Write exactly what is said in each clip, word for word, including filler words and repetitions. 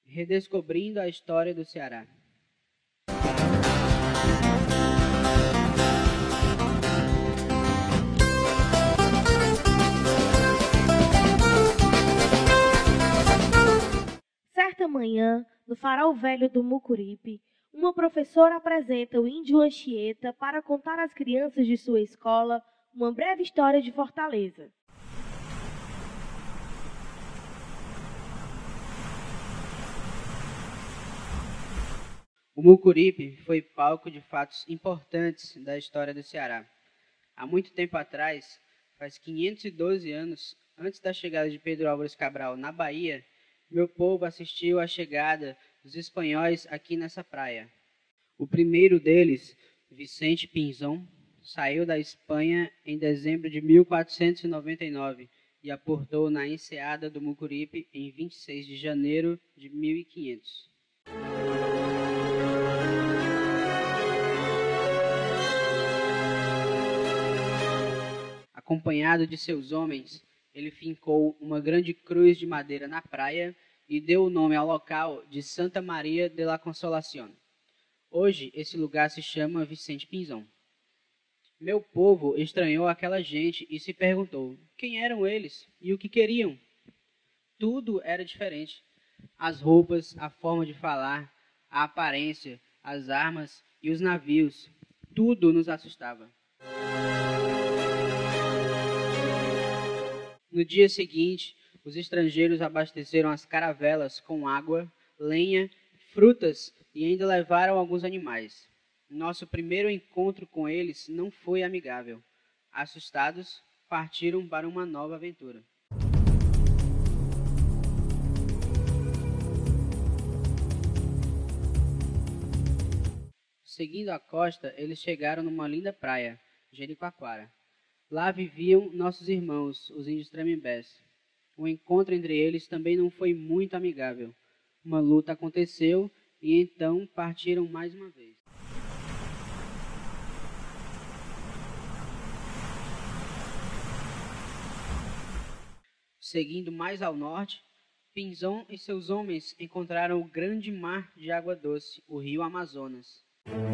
Redescobrindo a história do Ceará. Certa manhã, no farol velho do Mucuripe, uma professora apresenta o índio Anchieta para contar às crianças de sua escola uma breve história de Fortaleza. O Mucuripe foi palco de fatos importantes da história do Ceará. Há muito tempo atrás, faz quinhentos e doze anos, antes da chegada de Pedro Álvares Cabral na Bahia, meu povo assistiu à chegada dos espanhóis aqui nessa praia. O primeiro deles, Vicente Pinzón, saiu da Espanha em dezembro de mil quatrocentos e noventa e nove e aportou na enseada do Mucuripe em vinte e seis de janeiro de mil e quinhentos. Acompanhado de seus homens, ele fincou uma grande cruz de madeira na praia e deu o nome ao local de Santa Maria de la Consolación. Hoje, esse lugar se chama Vicente Pinzón. Meu povo estranhou aquela gente e se perguntou quem eram eles e o que queriam. Tudo era diferente. As roupas, a forma de falar, a aparência, as armas e os navios. Tudo nos assustava. No dia seguinte, os estrangeiros abasteceram as caravelas com água, lenha, frutas e ainda levaram alguns animais. Nosso primeiro encontro com eles não foi amigável. Assustados, partiram para uma nova aventura. Seguindo a costa, eles chegaram numa linda praia, Jericoacoara. Lá viviam nossos irmãos, os índios Tremembés. O encontro entre eles também não foi muito amigável. Uma luta aconteceu e então partiram mais uma vez. Seguindo mais ao norte, Pinzón e seus homens encontraram o grande mar de água doce, o rio Amazonas.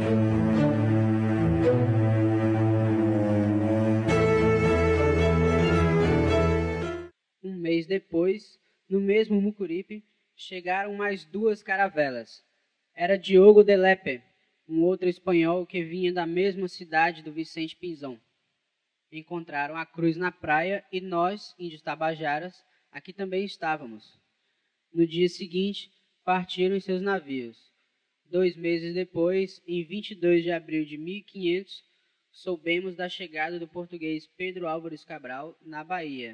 Um mês depois, no mesmo Mucuripe, chegaram mais duas caravelas. Era Diogo de Lepe, um outro espanhol que vinha da mesma cidade do Vicente Pinzón. Encontraram a cruz na praia e nós, índios tabajaras, aqui também estávamos. No dia seguinte, partiram em seus navios. Dois meses depois, em vinte e dois de abril de mil e quinhentos, soubemos da chegada do português Pedro Álvares Cabral na Bahia.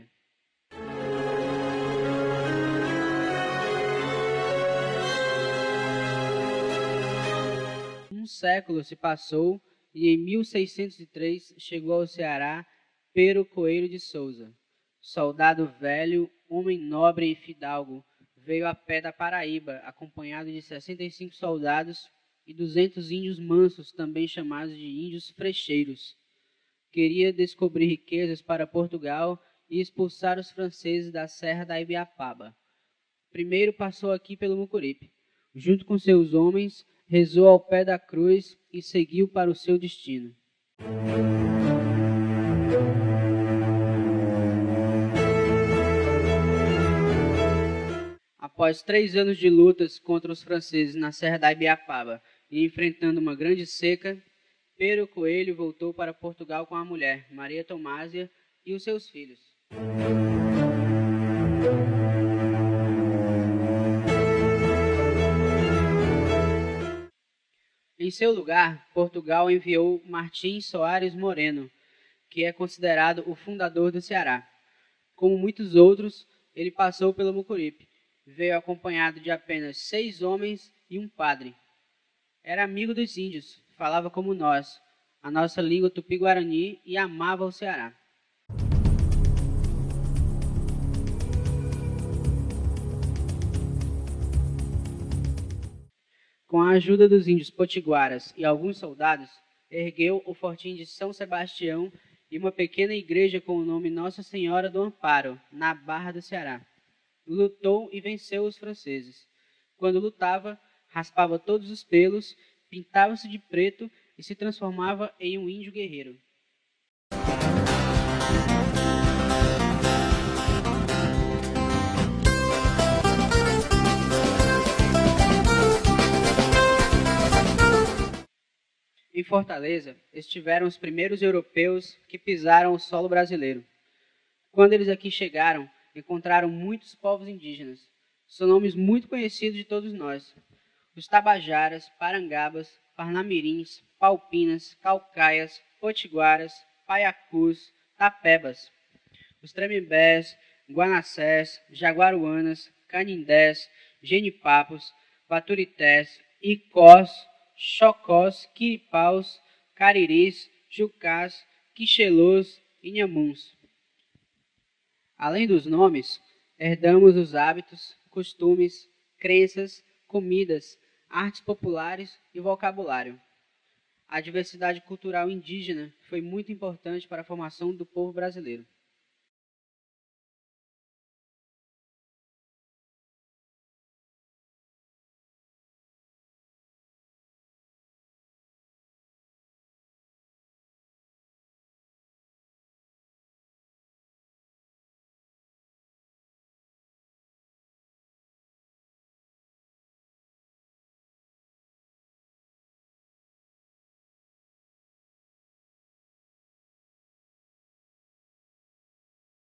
Um século se passou e em mil seiscentos e três chegou ao Ceará Pero Coelho de Souza. Soldado velho, homem nobre e fidalgo, veio a pé da Paraíba, acompanhado de sessenta e cinco soldados e duzentos índios mansos, também chamados de índios frecheiros. Queria descobrir riquezas para Portugal e expulsar os franceses da Serra da Ibiapaba. Primeiro passou aqui pelo Mucuripe. Junto com seus homens, rezou ao pé da cruz e seguiu para o seu destino. Após três anos de lutas contra os franceses na Serra da Ibiapaba e enfrentando uma grande seca, Pero Coelho voltou para Portugal com a mulher, Maria Tomásia, e os seus filhos. Em seu lugar, Portugal enviou Martim Soares Moreno, que é considerado o fundador do Ceará. Como muitos outros, ele passou pelo Mucuripe. Veio acompanhado de apenas seis homens e um padre. Era amigo dos índios, falava como nós, a nossa língua tupi-guarani e amava o Ceará. Com a ajuda dos índios potiguaras e alguns soldados, ergueu o fortim de São Sebastião e uma pequena igreja com o nome Nossa Senhora do Amparo, na Barra do Ceará. Lutou e venceu os franceses. Quando lutava, raspava todos os pelos, pintava-se de preto e se transformava em um índio guerreiro. Em Fortaleza, estiveram os primeiros europeus que pisaram o solo brasileiro. Quando eles aqui chegaram, encontraram muitos povos indígenas. São nomes muito conhecidos de todos nós. Os Tabajaras, Parangabas, Parnamirins, Paupinas, Caucaias, Potiguaras, Paiacus, Tapebas. Os Tremembés, Guanacés, Jaguaruanas, Canindés, Genipapos, Baturités, Icós, Chocós, Quiripaus, Cariris, Jucás, Quixelôs e Nhamuns. Além dos nomes, herdamos os hábitos, costumes, crenças, comidas, artes populares e vocabulário. A diversidade cultural indígena foi muito importante para a formação do povo brasileiro.